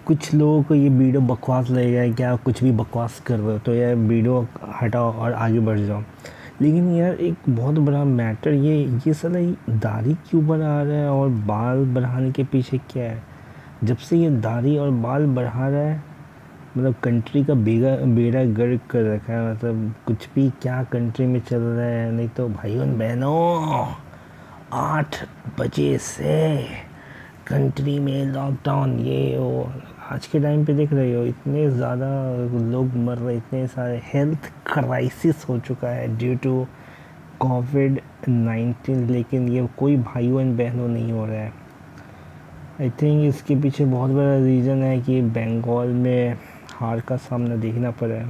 कुछ लोगों को ये वीडियो बकवास लगेगा कि क्या कुछ भी बकवास कर रहे हो, तो यार वीडियो हटाओ और आगे बढ़ जाओ। लेकिन यार एक बहुत बड़ा मैटर ये साला दाढ़ी क्यों बढ़ा रहा है और बाल बढ़ाने के पीछे क्या है। जब से ये दाढ़ी और बाल बढ़ा रहा है, मतलब कंट्री का बेड़ा गर्क कर रखा है। मतलब कुछ भी क्या कंट्री में चल रहा है। नहीं तो भाइयों बहनों, 8 बजे से कंट्री में लॉकडाउन, ये वो। आज के टाइम पे देख रहे हो इतने ज़्यादा लोग मर रहे, इतने सारे हेल्थ क्राइसिस हो चुका है ड्यू टू कोविड-19। लेकिन ये कोई भाइयों एंड बहनों नहीं हो रहा है। आई थिंक इसके पीछे बहुत बड़ा रीज़न है कि बंगाल में हार का सामना देखना पड़ा है।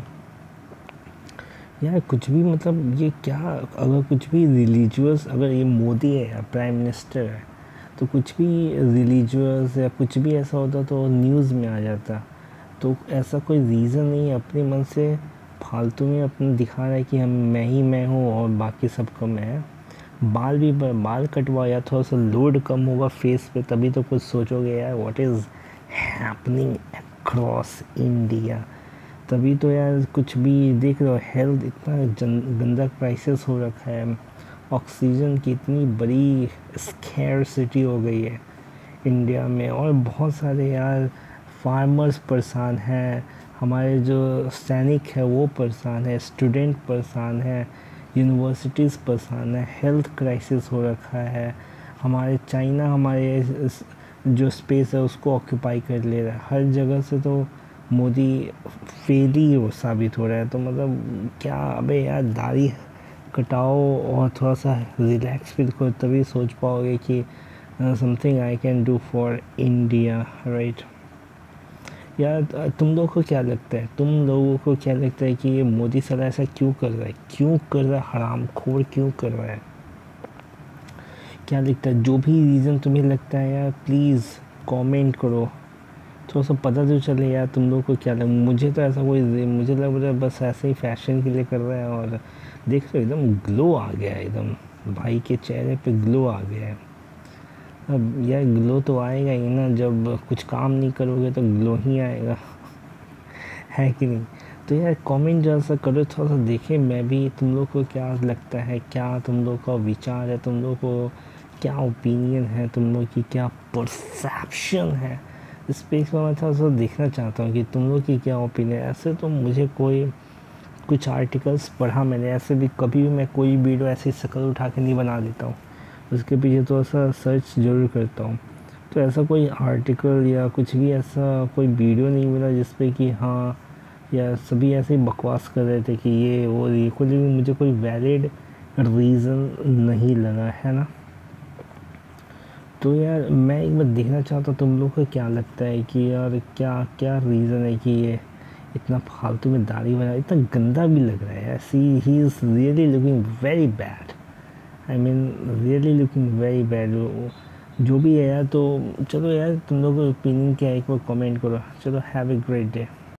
यार कुछ भी मतलब ये क्या, अगर कुछ भी रिलीजियस, अगर ये मोदी है या प्राइम मिनिस्टर है तो कुछ भी रिलीजियस या कुछ भी ऐसा होता तो न्यूज़ में आ जाता। तो ऐसा कोई रीज़न नहीं है, अपने मन से फालतू में अपना दिखा रहा है कि हम मैं हूँ और बाकी सब कम है। बाल कटवाओ या थोड़ा सा लोड कम होगा फेस पे, तभी तो कुछ सोचोगे यार what is happening across India. तभी तो यार कुछ भी देख रहे हो, हेल्थ इतना गंदा क्राइसिस हो रखा है। ऑक्सीजन की इतनी बड़ी स्कैरसिटी हो गई है इंडिया में। और बहुत सारे यार फार्मर्स परेशान हैं, हमारे जो सैनिक है वो परेशान है, स्टूडेंट परेशान है, यूनिवर्सिटीज़ परेशान है, हेल्थ क्राइसिस हो रखा है। हमारे चाइना हमारे जो स्पेस है उसको ऑक्यूपाई कर ले रहा है हर जगह से। तो मोदी फेल ही वो साबित हो रहा है। तो मतलब क्या, अबे यार दाढ़ी कटाओ और थोड़ा सा रिलैक्स फील करो, तभी सोच पाओगे कि something I can do for India, right. यार तुम लोगों को क्या लगता है कि ये मोदी साला ऐसा क्यों कर रहा है, हरामखोर क्यों कर रहा है। क्या लगता है, जो भी रीज़न तुम्हें लगता है यार प्लीज़ कमेंट करो, थोड़ा सा पता तो चले यार तुम लोग को क्या लगा। मुझे तो ऐसा कोई, मुझे लग रहा है बस ऐसे ही फैशन के लिए कर रहा है। और देख रहे हो एकदम ग्लो आ गया है, एकदम भाई के चेहरे पे ग्लो आ गया है। अब यार ग्लो तो आएगा ही ना, जब कुछ काम नहीं करोगे तो ग्लो ही आएगा है कि नहीं। तो यार कमेंट जरा सा करो, थोड़ा सा देखें मैं भी तुम लोग को क्या लगता है, क्या तुम लोग का विचार है, तुम लोग को क्या ओपिनियन है, तुम लोग की क्या परसेप्शन है इस पे। मैं थोड़ा सा देखना चाहता हूँ कि तुम लोग की क्या ओपिनियन है। ऐसे तो मुझे कोई कुछ आर्टिकल्स पढ़ा मैंने, ऐसे भी कभी भी मैं कोई वीडियो ऐसी शक्ल उठा के नहीं बना देता हूँ, उसके पीछे थोड़ा सा सर्च ज़रूर करता हूँ। तो ऐसा कोई आर्टिकल या कुछ भी ऐसा कोई वीडियो नहीं मिला जिसपे कि हाँ, या सभी ऐसे ही बकवास कर रहे थे कि ये वो, ये कोई भी मुझे कोई वैलिड रीज़न नहीं लगा है ना। तो यार मैं एक बार देखना चाहता हूँ तुम लोग को क्या लगता है कि यार क्या क्या रीज़न है कि ये इतना फालतू में दाढ़ी बना, इतना गंदा भी लग रहा है यार। See he is really looking very bad, I mean really looking very bad. जो भी है यार, तो चलो यार तुम लोग का ओपिनियन क्या है एक बार कमेंट करो। चलो हैव ए ग्रेट डे।